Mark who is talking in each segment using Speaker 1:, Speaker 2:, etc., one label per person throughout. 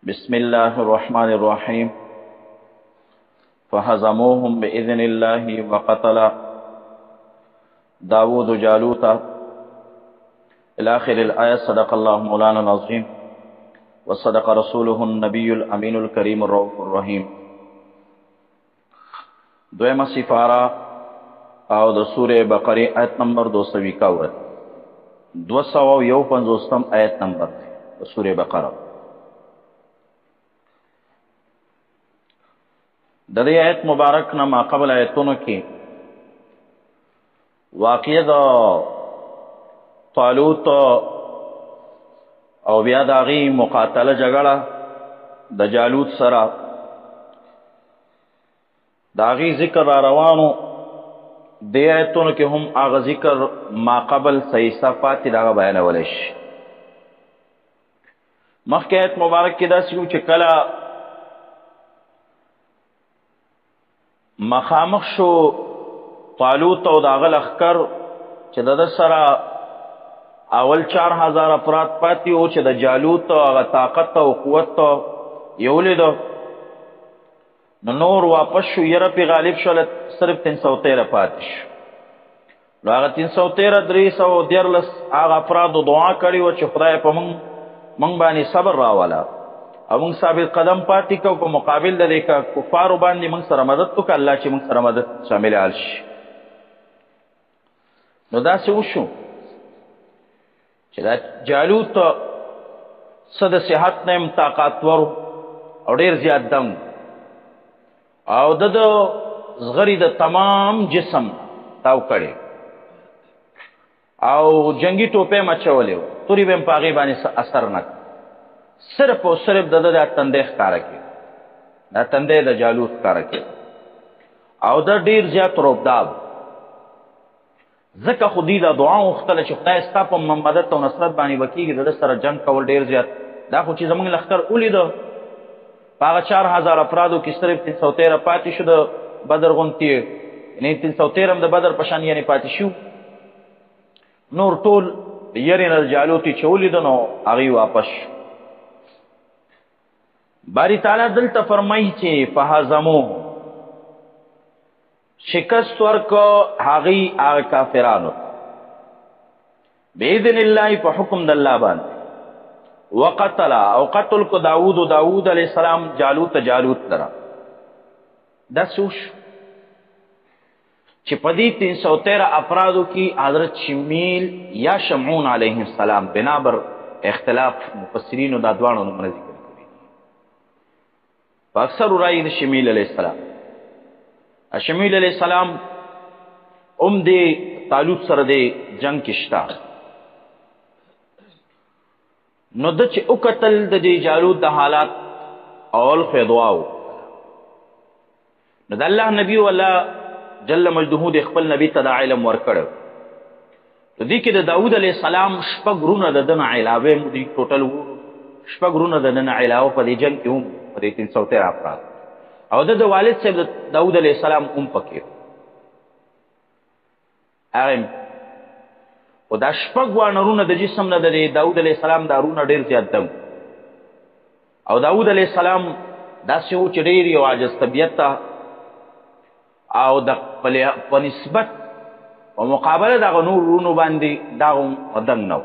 Speaker 1: بسم الله الرحمن الرحيم فهزموهم بإذن الله وقتل داود جالوت إلى آخر الآية. صدق الله مولانا العظيم وصدق رسوله النبي الأمين الكريم الرؤوف الرحيم. دویمه سپاره او د سوره بقره آیت نمبر 251 251 آیت نمبر د سوره بقره. د دې آیت مبارک نه ما قبل آیتونو کې واقعه د طالوت او بیا د هغې مقاتله جګړه د جالوت سره د هغې ذکر را روانو. دې آیتونو کې هم هغه ذکر ما قبل صحیح صفات دي، د هغه بیانولی شي. مخکې آیت مبارک کې داسې وو چې کله مخامخ شو طالوت او د هغه لښکر چې د ده سره اول 4000 افراد پاتې وو چې د جالوت هغه طاقت او قوت یې ولیده، نو نور واپس شو، یره پې غالب شول، صرف 313 پاتې شو. نو هغه 313 314 هغه افرادو دعا کړې وه چې خدای په موږ باندې صبر راوله او موږ ثابت قدم پاتې کو، په مقابل د دې کفارو باندې موږ سره مدد وکړه، الله چې موږ سره مدد شامل حال شي. نو داسې وشو چې دا جالوت څه د صحت نه هم طاقتور او ډېر زیات دم او د زغري د تمام جسم تاو کړی او جنگي ټوپې مچولې وو، تورې به هم په هغې باندې اثر نه کړ. صرف او صرف د ده دا تندی ښکاره کړي، دا تندی د جالوت ښکاره کړي او دا ډېر زیات روبداب. ځکه خو دوی دا دعا وغوښتله چې خدای ستا په مدد او نصرت باندې به کېږي، د ده سره جنګ کول ډېر زیات. دا خو چې زموږ لښکر ولیده په هغه 4000 افرادو کې صرف 313 پاتې شو، د بدر غوندې یعنې 313 هم د بدر په شان یعنې پاتې شو، نور ټول د یرې نه د جالوت چې ولیده نو هغوی واپس شو. باری تعالی دلته فرمایي چې فهزموه، شکست ورکو هغوی هغه کافرانو باذن الله، په حکم د الله باندې. وقتل او قتل کو داود علیہ السلام جالوت لره. دا سوش چې په دې 313 افرادو کې حضرت شمیل یا شمعون علیه السلام بنابر اختلاف مفسرینو دا دواړو نومونه ذکر کړي. په اکثر رایې د شمیل علیه السلام، شمیل علیه السلام هم د طالوت سره د جنگ کې شته. نو د چې وکتل د دې جالوت د حالات اول خو یې دعا وکړه، نو د الله نبي والله جل مجده د خپل نبي ته دا علم ورکړی. نو دې کې د داود علیه السلام 6 غرونه د ده نه علاوه دوی ټوټل 6 غرونه د ده نه علاوه په دې جنګ کې هم په دې 313 افراد او د والد صاحب د داود علیه السلام هم پکې هغه او دا 6 وانرونه د جسم نه د داود علیه السلام دا رونه ډېر زیات دم او داود علیه السلام داسې و چې ډېر یو عاجز طبیعت ته او د په نسبت په مقابله دغه نور رونو باندې دا هم دنګ نه و.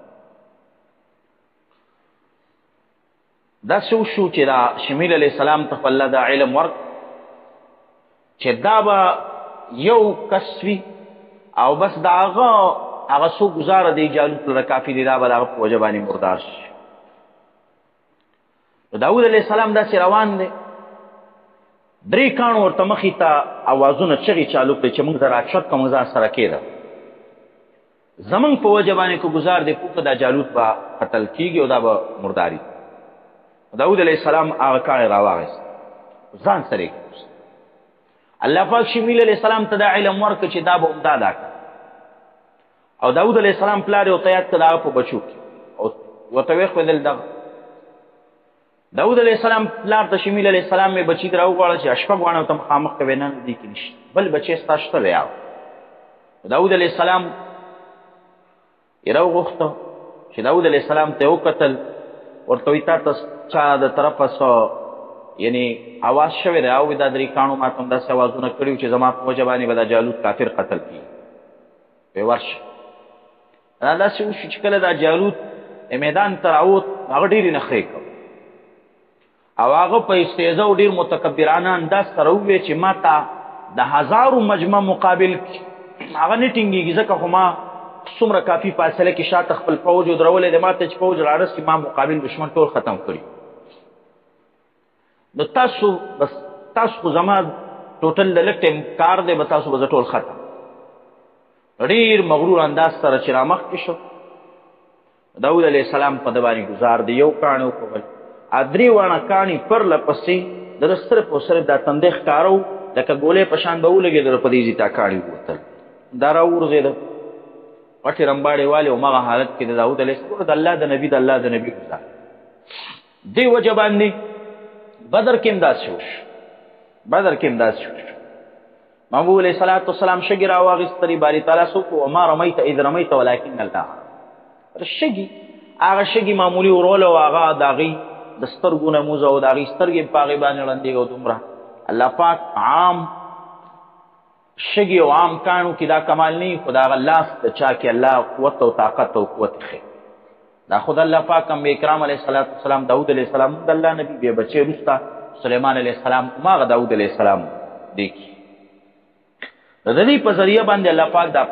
Speaker 1: داسې وشو چې دا شمیل علیه السلام ته الله دا علم ورک چې دا به یو کس وي او بس د هغه څو ګزاره دی جالوت لره کافي دی، دا به د هغه په وجه باندې مردار شي. نو داود علیه السلام داسې روان دی، 3 کاڼو ورته مخې ته اوازونه چغې چالو کړې چې موږ ځه راکښت کړه، موږ ځان سره کېده، زموږ په وجه باندې که ګزار دی پوکه دا جالوت به قتل کېږي او دا به مرداري. داود علیه السلام هغه کاڼی راواغېست، ځان سره یې کېوست. الله پاک شمیل علیه السلام ته دا علم ورکړه چې دا به همدا دا کړه او داود علیه السلام پلار یې ورته یاد کړه د هغه په بچو کې او ورته وښودل دغه داود علیه السلام پلار ته شمیل علیه السلام مې بچي ته راوغواړه چې 6 غواڼو ته مخامخ کوې، نه دې کې نشته، بل بچی ستا شته دی. داود علیه السلام یې راوغوښته چې داود علیه السلام ته یې وکتل ورته وي تا ته چا د طرفه څه یعنی اواز شوی دی او دا درې کاڼو ما ته هم داسې اوازونه کړي چې زما په وجه باندې به دا جالوت کافر قتل کړي وی ورشه دا داسې وشو چې کله دا جالوت میدان ته راووت هغه ډېرې نخرې کړ او هغه په استهزا او ډېر متکبرانه انداز سره وویل چې ما ته د 1000 مجمع مقابل هغه نه ټینګېږي ځکه خو ما څومره کافي فاصله کې شاته خپل فوج ودرولی دی ما ته چې فوج راړست ما مقابل دشمن ټول ختم کړي نو تاسو بس تاسو خو زما ټوټل د لږ ټایم کار دی به تاسو به زه ټول ختم ډېر مغرور انداز سره چې رامخکې شو داود علیه السلام په ده باندې ګزار دی یو کاڼی وکړل درې واړه کاڼي پرله پسې د ده صرف او صرف دا تندی ښکاره و لکه ګولۍ په شان به ولګېدل په دې ځي تا کاڼي ووتل دا راوغورځېده غټې رمباړې والې هماغه حالت کې د داود علیه السلام د الله د نبي ګزار دې وجه باندې بدر کې هم داسې وشو محبوب علیه صلات وسلام شګې راواخېستلې باري تعالی څوک وما رمیت اذ رمیت ولکن الله شګي هغه شګي معمولي ورول او هغه د هغې د سترګو نه موزه او د هغې سترګې په هغې باندې ړندېږي او دومره الله پاک عام شګي او عام کاڼو کې دا کمال نه وي خو د هغه لاس د چا کې الله قوت او طاقت او قوت ښي دا خود الله پاک انبیا کرام علیه صلات وسلام داود علیه السلام د الله نبي بیا بچې وروسته سلیمان علیه السلام هماغه داود علیه السلام دی کې د دې په ذریعه باندې الله پاک دا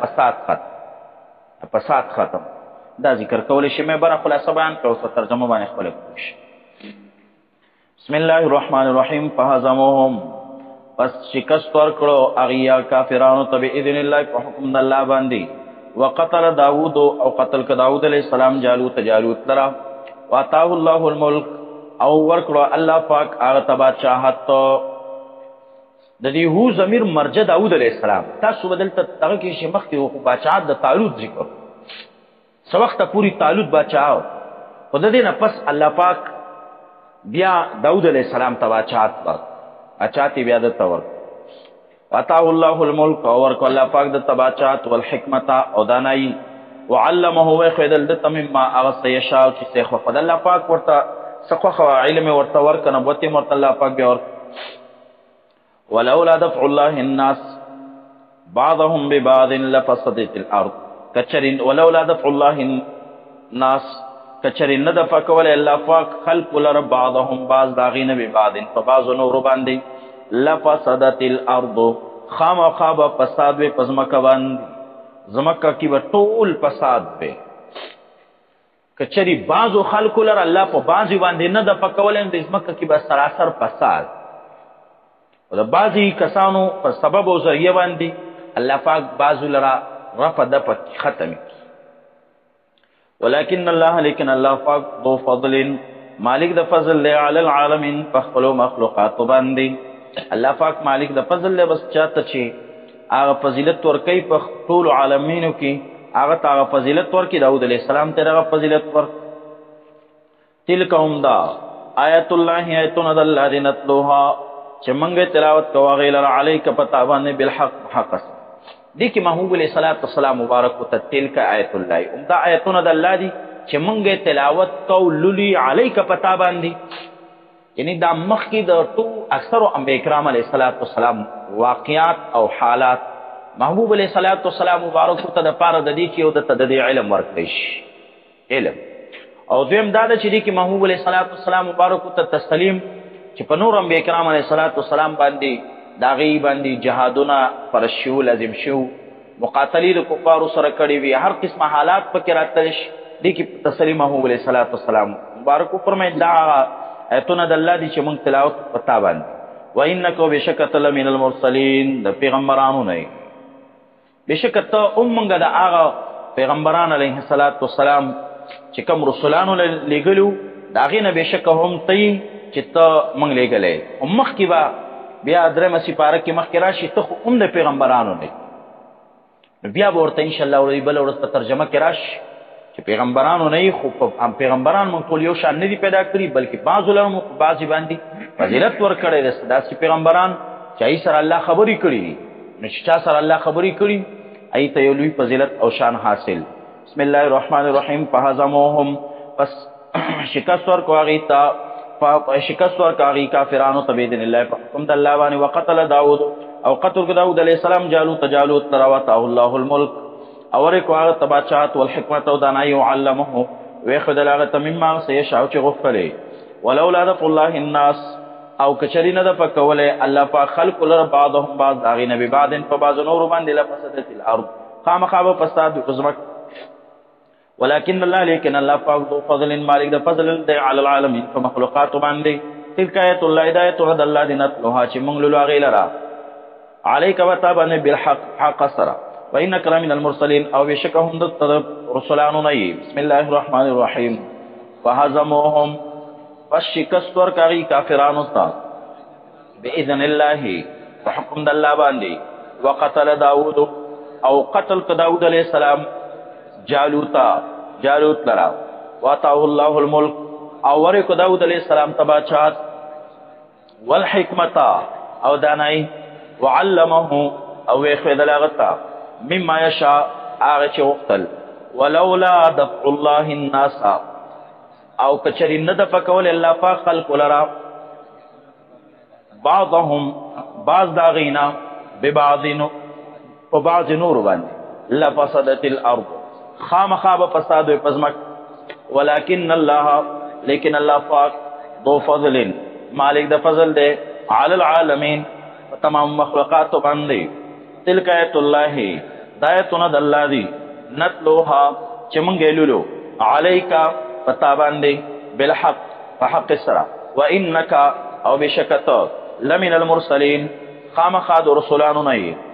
Speaker 1: فساد ختم دا ذکر کولی شي مې بره خلاصه بیان کړه اوس ترجمه باندې خپله پوه شي بسم الله الرحمن الرحیم فهزموهم پس شکست ورکړو هغې کافرانو ته باذن الله په حکم د الله باندې وقتل داود او قتل که داود علیه السلام جالوت لره واتاه الله الملک او ورکړو الله پاک هغه ته بادشاهت د دې هو ضمیر مرجع داود علیه السلام تاسو به دلته دغه کې چې مخکې و بادشاهت د طالوت ذکر څه وخته پورې طالوت بادشاه و خو د دې نه پس الله پاک بیا داود علیه السلام ته بادشاهت یې بیا دته ورکړ واتاه الله الملک او ورکړو الله پاک دته بادشاهت والحکمت او دانایي وعلمه وښودل دته مما هغه څه یشاء چې څه خوښ الله پاک ورته څه خوښه علم یې ورته ورکړه نبوت یې ورته الله پاک بیا ورکړ ولولا دفع الله الناس بعضهم ببعض لفسدت الارض ولولا دفع الله الناس کچری نه دفع کولی الله پاک خلق لره بعضهم بعض د هغې نه ببعض په بعضو نورو باندې لفسدت الارض خامخا به فساد وی په ځمکه باندې ځمکه کې به ټول فساد وی کچری بعضو خلقو لره الله په بعضې باندې نه دفع کولی نو د ځمکه کې به سراسر فساد او د بعضې کسانو په سبب او ذریعه باندې الله پاک بعضو لره رفع دفع ختم ولكن الله لیکن الله پاک ذو فضل مالک د فضل دی علی العالمین په خپلو مخلوقاتو باندې الله پاک مالک د فضل دی بس چاته چې هغه فضیلت ورکوي په ټولو عالمینو کې هغه ته هغه فضیلت ورکړي داود علیه السلام ته هغه فضیلت ورکړي تلک هم دا آیت الله آیتونه د الله دی نتلوها چې موږ تلاوت کوو هغې لره علیک په تا باندې بالحق حق سره دې کې محبوب علیه صلات وسلام مبارک ورته تلک آیت الله دا آیتونه د الله دي چې موږ تلاوت کوو لولي علیک په تا باندې یعنی دا مخکې د ټول اکثرو انبیا کرام علیه صلات وسلام واقعات او حالات محبوب علیه صلات وسلام مبارک ورته دپاره د دې چې یو درته د دې علم ورکړی شي علم او دویم دا ده چې دې کې محبوب علیه صلات وسلام مبارک ورته تسلیم چې په نور انبیا کرام علیه صلات وسلام باندې د هغې باندې جهادونه فرض شو لازم شو مقاتلې د کفارو سره کړي وي هر قسمه حالات پکې راتلی شي دې کې تسلیم محبوب علیه صلات وسلام مبارک وفرمایي دا آیتونه د الله دي چې موږ تلاوت په تا باندې وانک بشک ته لمن المرسلین د پیغمبرانو نه بشک ته هم موږ د هغه پیغمبران علیه الصلاة والسلام چې کوم رسولانو لېږلي وو د هغې نه بېشکه هم ته یې چې ته موږ لېږلی هم مخکې به بیا درېمه سپاره کې مخکې راشي ته خو هم د پیغمبرانو نه نو بیا به ورته انشاءالله ورځ بله ورځ په ترجمه کې راشي چې پیغمبرانو نه یې خو پیغمبران موږ ټول یو شان نه دي پیدا کړي بلکې بعضو لره مو په بعضې باندې فضیلت ورکړی دی داسې پیغمبران چې هغې سره الله خبرې کړي دي نو چې چا سره الله خبرې کړي هغې ته یو لوی فضیلت او شان حاصل بسم الله الرحمن الرحیم فهزموهم پس شکست ورکو هغوی ته شکست ورکو هغوی کافرانو ته بإذن الله په حکم د الله باندې. وقتل داود او قتل کو داود علیه السلام جالوت لرا وآتاه الله الملک او ورکو هغه ته بادشاهت والحکمت او دانایي وعلمه ویښودل هغه ته مما څه یشاء چې غوښتلی. ولولا دفع الله الناس او کچری نه دفع کولی الله پاک خلق لره بعضهم بعض د هغې نه ببعض په بعضو نورو باندې لفسدت الارض خامخا به فساد وکړو ځمکه. ولكن الله لیکن الله پاک ذو فضل مالک د فضل دی علی العالمین په مخلوقاتو باندې. تلک آیت الله هدایتونه د الله دی نتلوها چې موږ لولو هغې لره علیک وتا باندې بالحق حق سره. وانک لمن المرسلین او بېشکه هم د رسولانو نه یې. بسم الله الرحمن الرحیم. فهزموهم پس شکست ورکړه هغوی کافرانو ته بإذن الله په حکم د الله باندې. وقتل داود او قتل که داود علیه السلام جالوت لرا. وآتاه الله الملک او ورکو داود علیه السلام ته بادشاهت والحکمت او دانایي وعلمه او ویښودل هغه ته مما یشاء هغه چې غوښتل. ولولا دفع الله الناس او کچری نه دفع کول الله پاک خلق لرا بعضهم بعض د هغوی نه ببعض په بعض نورو باندې لفسدت الارض خامخا به فساد وي په ځمکه. ولكن الله لیکن الله پاک ذو فضل مالک د فضل دی علی العالمین په تمام مخلوقاتو باندې. تلک آیت الله دا آیتونه د الله دي نتلوها چې موږ یې لولو علیکا په تا باندې بالحق په حق سره. وانک او بېشکه ته لمن المرسلین خامخا د رسولانو نه یې.